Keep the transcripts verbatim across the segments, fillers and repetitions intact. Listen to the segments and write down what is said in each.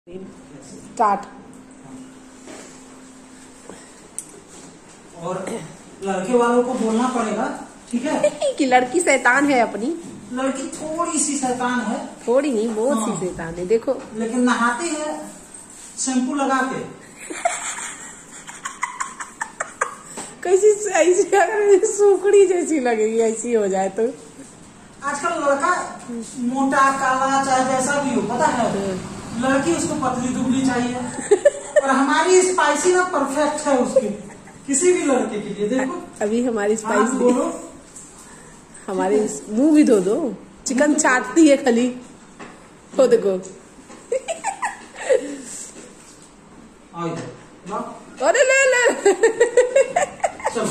Start. और लड़के वालों को बोलना पड़ेगा, ठीक है कि लड़की शैतान है अपनी। लड़की थोड़ी सी शैतान है, थोड़ी नहीं बहुत हाँ। सी शैतान है, देखो। लेकिन नहाती है शैम्पू लगा के। कैसी ऐसी अगर सूखड़ी जैसी लगेगी, ऐसी हो जाए तो। आजकल लड़का मोटा काला चाहे जैसा भी हो, पता है, लड़की उसको पतली दुबली चाहिए। और हमारी स्पाइसी ना परफेक्ट है उसकी, किसी भी लड़के के लिए। देखो अभी हमारी स्पाइसी बोलो, हमारे मुंह भी धो दो। चिकन चाटती है खाली, हो देखो। अरे ले ले चलो,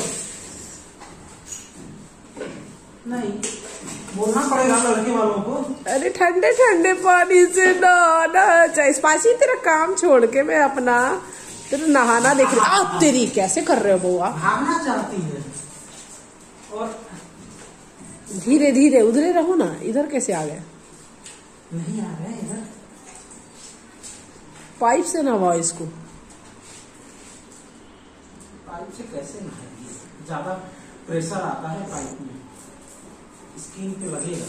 नहीं बोलना पड़ेगा लड़के वालों को। अरे ठंडे ठंडे पानी से नहाना चाहिए। स्पाइसी तेरा काम छोड़ के मैं अपना तेरा नहाना देख रही। आप तेरी कैसे कर रहे हो बुआ? भागना चाहती है। और धीरे धीरे उधरे रहो ना, इधर कैसे आ गए? नहीं आ रहे इधर। पाइप से नहवाओ इसको। पाइप से कैसे नहाएगी? ज्यादा प्रेशर आता है पाइप में, स्किन पे लगेगा।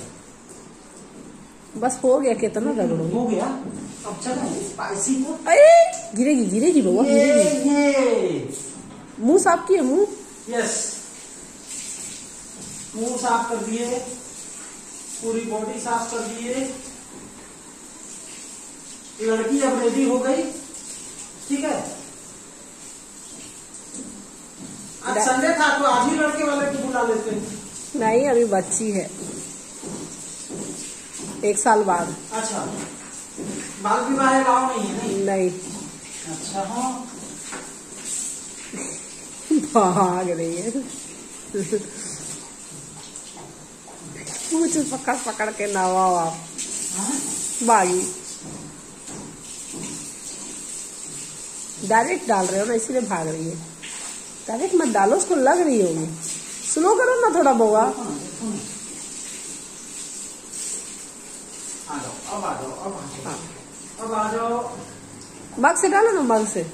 बस हो गया, कितना रगड़ो। हो गया, अब चलो स्पाइसी को। अरे गिरेगी गिरेगी बउआ, गिरेगी। ये मुंह साफ किए? मुंह यस, मुंह साफ कर दिए, पूरी बॉडी साफ कर दिए। लड़की अब रेडी हो गई, ठीक है। आज संडे था तो आज ही लड़के वाले को बुला लेते हैं। नहीं, अभी बच्ची है, एक साल बाद। अच्छा, बाल विवाह लाओ नहीं है? नहीं, नहीं। अच्छा हाँ, भाग रही है। कुछ पकड़ पकड़ के नवाओ आप। बागी डायरेक्ट डाल रहे हो ना, इसीलिए भाग रही है। डायरेक्ट मत डालो, उसको लग रही होगी। स्लो करो ना थोड़ा बउआ। आ जाओ, अब आ जाओ, अब आ जाओ, अब आ जाओ। मग से डालो ना, मग से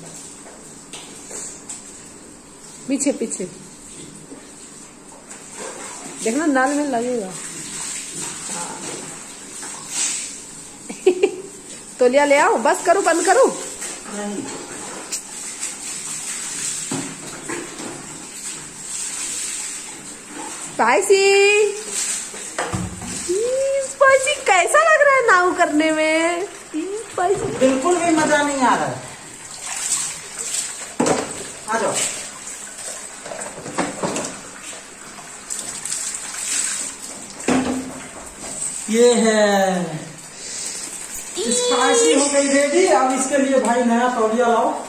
पीछे पीछे देखना, नल में लगेगा। तौलिया ले आओ, बस करो, बंद करो। नहीं, स्पाइसी स्पाइसी कैसा लग रहा है नाव करने में? स्पाइसी बिल्कुल भी मजा नहीं आ रहा है। आ जाओ, ये है स्पाइसी हो गई रेडी। अब इसके लिए भाई नया तौलिया लाओ।